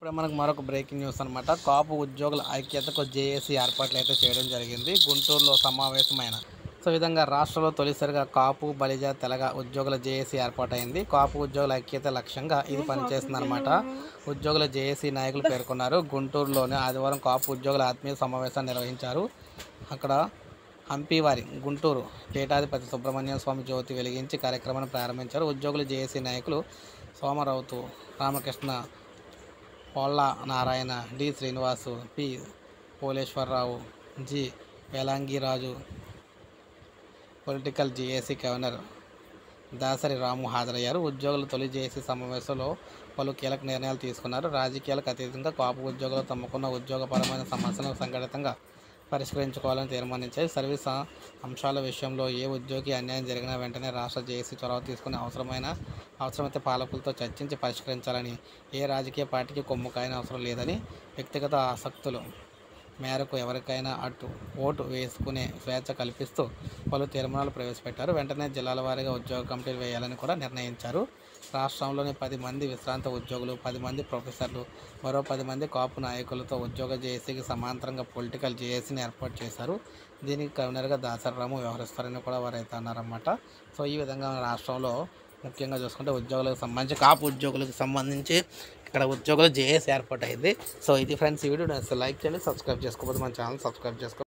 ఇప్పుడు మనకు మరొక బ్రేకింగ్ న్యూస్ అనమాట. కాపు ఉద్యోగుల ఐక్యతకు జేఏసీ ఏర్పాట్లు అయితే చేయడం జరిగింది. గుంటూరులో సమావేశమైన ఈ విధంగా రాష్ట్రంలో తొలిసారిగా కాపు, బలిజ, తెలగ ఉద్యోగుల జేఏసీ ఏర్పాటైంది. కాపు ఉద్యోగుల ఐక్యత లక్ష్యంగా ఇది పనిచేస్తుందన్నమాట. ఉద్యోగుల జేఏసీ నాయకులు పేర్కొన్నారు. గుంటూరులోని ఆదివారం కాపు ఉద్యోగుల ఆత్మీయ సమావేశాన్ని నిర్వహించారు. అక్కడ హంపీవారి గుంటూరు పీఠాధిపతి సుబ్రహ్మణ్యం స్వామి జ్యోతి వెలిగించి కార్యక్రమాన్ని ప్రారంభించారు. ఉద్యోగుల జేఏసీ నాయకులు Somarouthu, Ramakrishna, Polla Narayana, D Srinivasu, P Poleswararao, G Velangiraju, political JAC convener Dasari Ramu హాజరయ్యారు. ఉద్యోగులు తొలి జేఏసీ సమావేశంలో పలు కీలక నిర్ణయాలు తీసుకున్నారు. రాజకీయాలకు అతీతంగా కాపు ఉద్యోగులు తమకున్న ఉద్యోగపరమైన సమస్యలను సంఘటితంగా పరిష్కరించుకోవాలని తీర్మానించాయి. సర్వీస్ అంశాల విషయంలో ఏ ఉద్యోగి అన్యాయం జరిగినా వెంటనే రాష్ట్ర జేఏసీ చొరవ తీసుకుని అవసరమైతే పాలకులతో చర్చించి పరిష్కరించాలని, ఏ రాజకీయ పార్టీకి కొమ్ము కాయని అవసరం లేదని, వ్యక్తిగత ఆసక్తుల మేరకు ఎవరికైనా ఓటు వేసుకునే స్వేచ్ఛ కల్పిస్తూ పలు తీర్మానాలు ప్రవేశపెట్టారు. వెంటనే జిల్లాల వారీగా ఉద్యోగ కమిటీలు వేయాలని కూడా నిర్ణయించారు. రాష్ట్రంలోని 10 మంది విశ్రాంత ఉద్యోగులు, 10 మంది ప్రొఫెసర్లు, మరో 10 మంది కాపు నాయకులతో ఉద్యోగ జేఏసీకి సమాంతరంగా పొలిటికల్ జేఏసీని ఏర్పాటు చేశారు. దీనికి కన్వీనర్గా దాసరి రాము వ్యవహరిస్తారని కూడా వారైతే అన్నారన్నమాట. ఈ విధంగా రాష్ట్రంలో ముఖ్యంగా చూసుకుంటే ఉద్యోగులకు సంబంధించి కాపు ఉద్యోగులకు సంబంధించి ఇక్కడ ఉద్యోగులు జేఏసీ ఏర్పాటు అయింది. ఇది ఫ్రెండ్స్, ఈ వీడియో లైక్ చేయండి, సబ్స్క్రైబ్ చేసుకోకపోతే మన ఛానల్ సబ్స్క్రైబ్ చేసుకోండి.